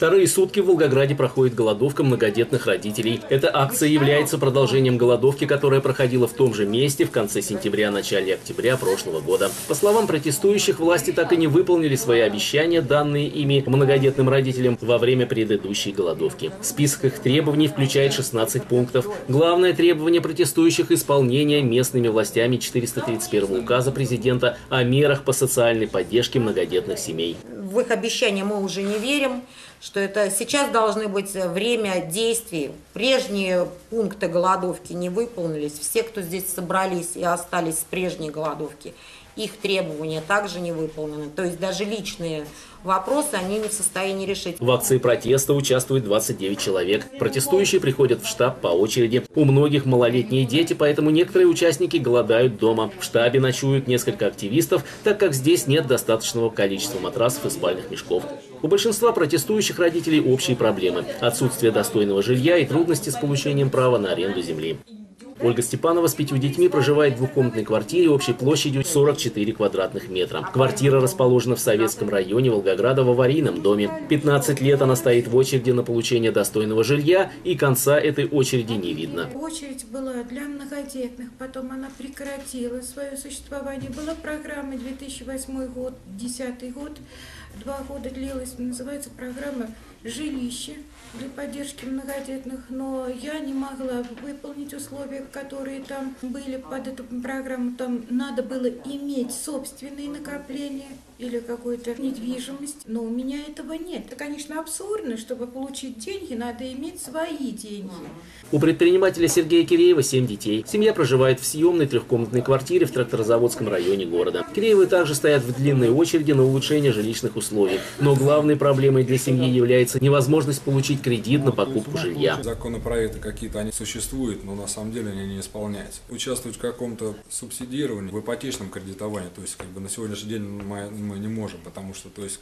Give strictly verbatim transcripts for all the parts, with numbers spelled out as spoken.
Вторые сутки в Волгограде проходит голодовка многодетных родителей. Эта акция является продолжением голодовки, которая проходила в том же месте в конце сентября-начале октября прошлого года. По словам протестующих, власти так и не выполнили свои обещания, данные ими многодетным родителям во время предыдущей голодовки. Список их требований включает шестнадцать пунктов. Главное требование протестующих – исполнение местными властями четыреста тридцать первого указа президента о мерах по социальной поддержке многодетных семей. В их обещания мы уже не верим, что это сейчас должны быть время действий. Прежние пункты голодовки не выполнились. Все, кто здесь собрались и остались с прежней голодовки, их требования также не выполнены. То есть даже личные вопросы они не в состоянии решить. В акции протеста участвует двадцать девять человек. Протестующие приходят в штаб по очереди. У многих малолетние дети, поэтому некоторые участники голодают дома. В штабе ночуют несколько активистов, так как здесь нет достаточного количества матрасов и спальных мешков. У большинства протестующих родителей общие проблемы – отсутствие достойного жилья и трудности с получением права на аренду земли. Ольга Степанова с пятью детьми проживает в двухкомнатной квартире общей площадью сорок четыре квадратных метра. Квартира расположена в Советском районе Волгограда в аварийном доме. пятнадцать лет она стоит в очереди на получение достойного жилья, и конца этой очереди не видно. Очередь была для многодетных, потом она прекратила свое существование. Была программа две тысячи восьмой год, две тысячи десятый год, два года длилась, называется программа «Жилище» для поддержки многодетных, но я не могла выполнить условия, которые там были под эту программу. Там надо было иметь собственные накопления или какую-то недвижимость, но у меня этого нет. Это, конечно, абсурдно, чтобы получить деньги, надо иметь свои деньги. У предпринимателя Сергея Киреева семь детей. Семья проживает в съемной трехкомнатной квартире в тракторозаводском районе города. Киреевы также стоят в длинной очереди на улучшение жилищных условий. Но главной проблемой для семьи является невозможность получить кредит на покупку жилья. Законопроекты какие-то они существуют, но на самом деле они не исполняются. Участвовать в каком-то субсидировании, в ипотечном кредитовании, то есть как бы на сегодняшний день мы, мы не можем, потому что то есть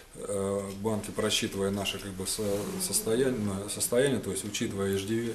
банки, просчитывая наше как бы состояние, состояние, то есть учитывая иждивение,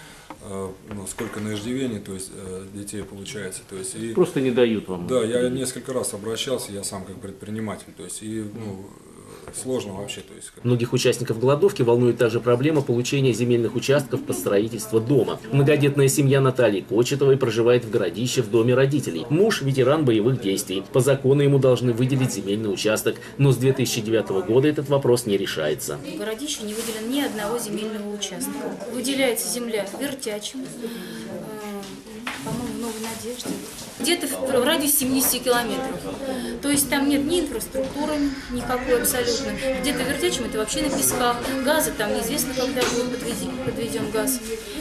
ну, сколько на иждивении, то есть детей получается, то есть и просто не дают вам. Да, я несколько раз обращался, я сам как предприниматель, то есть и ну, сложно вообще, то есть. Многих участников голодовки волнует также проблема получения земельных участков под строительство дома. Многодетная семья Натальи Кочетовой проживает в городище в доме родителей. Муж – ветеран боевых действий. По закону ему должны выделить земельный участок, но с две тысячи девятого года этот вопрос не решается. В городище не выделено ни одного земельного участка. Выделяется земля Вертячим, по-моему, в Новой Надежде, где-то в радиусе семидесяти километров. То есть там нет ни инфраструктуры никакой абсолютно. Где-то в Вертячем это вообще на песках. Газа там неизвестно, когда будет подведен, подведен газ.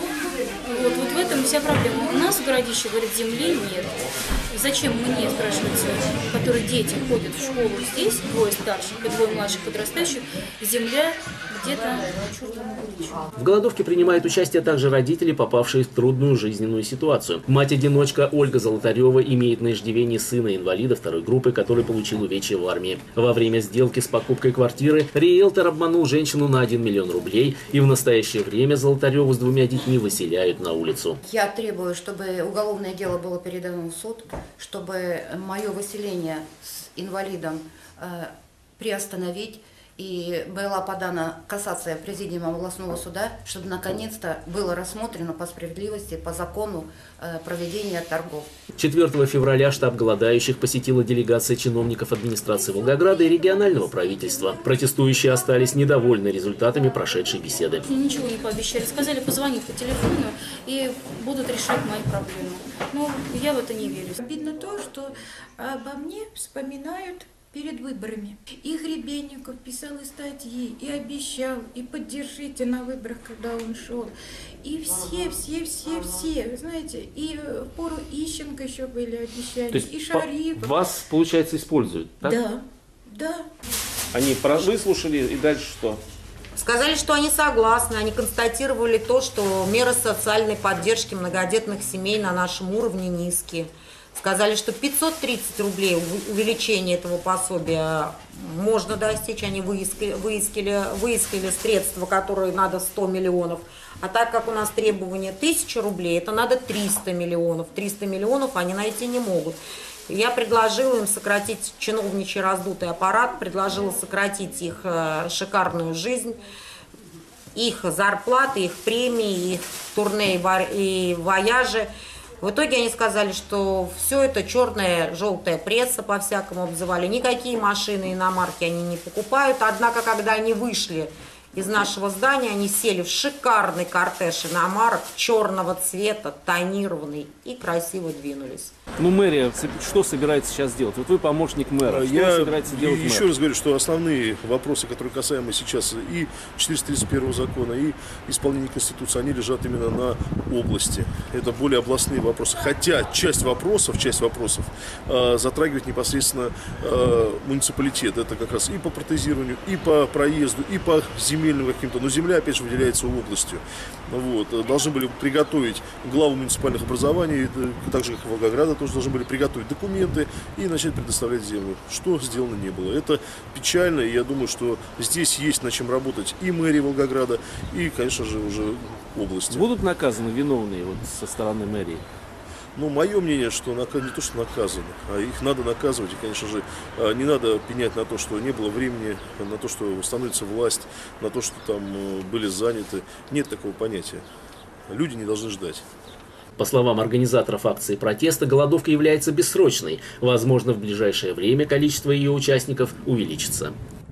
Вот, вот в этом вся проблема. У нас в городище, говорит, земли нет. Зачем мне, спрашивается, которые дети ходят в школу здесь, двое старших и двое младших подрастающих, земля где-то чужому городищу. В голодовке принимают участие также родители, попавшие в трудную жизненную ситуацию. Мать-одиночка Ольга Золотарева имеет на иждивении сына-инвалида второй группы, который получил увечья в армии. Во время сделки с покупкой квартиры риэлтор обманул женщину на один миллион рублей, и в настоящее время Золотареву с двумя детьми выселяют на улицу. Я требую, чтобы уголовное дело было передано в суд, чтобы мое выселение с инвалидом э, приостановить, и была подана кассация президиумом областного суда, чтобы наконец-то было рассмотрено по справедливости, по закону э, проведения торгов. четвёртого февраля штаб голодающих посетила делегация чиновников администрации Волгограда и регионального правительства. Протестующие остались недовольны результатами прошедшей беседы. Ничего не пообещали. Сказали, позвонить по телефону и будут решать мои проблемы. Но я в это не верю. Обидно то, что обо мне вспоминают перед выборами. И Гребенников писал и статьи, и обещал, и поддержите на выборах, когда он шел. И все, все, все, все, знаете, и в пору Ищенко еще были обещания, То есть и Шарипов. Вас, получается, используют, так? Да, да. Они выслушали, и дальше что? Сказали, что они согласны, они констатировали то, что меры социальной поддержки многодетных семей на нашем уровне низкие. Сказали, что пятьсот тридцать рублей увеличение этого пособия можно достичь. Они выискали, выискали, выискали средства, которые надо сто миллионов. А так как у нас требование тысяча рублей, это надо триста миллионов. триста миллионов они найти не могут. Я предложила им сократить чиновничий раздутый аппарат, предложила сократить их э, шикарную жизнь, их зарплаты, их премии, их турне и вояжи. В итоге они сказали, что все это черная, желтая пресса, по-всякому обзывали. Никакие машины иномарки они не покупают. Однако, когда они вышли из нашего здания, они сели в шикарный кортеж иномарок черного цвета, тонированный, и красиво двинулись. Ну, мэрия что собирается сейчас делать? Вот вы помощник мэра. Что Я собирается делать мэр? еще раз говорю, что основные вопросы, которые касаемы сейчас и четыреста тридцать первого закона, и исполнения Конституции, они лежат именно на области. Это более областные вопросы. Хотя часть вопросов, часть вопросов э, затрагивает непосредственно э, муниципалитет. Это как раз и по протезированию, и по проезду, и по земельным каким-то. Но земля, опять же, выделяется областью. Вот. Должны были приготовить главу муниципальных образований, так же, как и Волгограда, тоже должны были приготовить документы и начать предоставлять землю, что сделано не было. Это печально, и я думаю, что здесь есть над чем работать и мэрии Волгограда, и, конечно же, уже области. Будут наказаны виновные вот со стороны мэрии? Ну, мое мнение, что не то, что наказаны, а их надо наказывать. И, конечно же, не надо пенять на то, что не было времени, на то, что становится власть, на то, что там были заняты. Нет такого понятия. Люди не должны ждать. По словам организаторов акции протеста, голодовка является бессрочной. Возможно, в ближайшее время количество ее участников увеличится.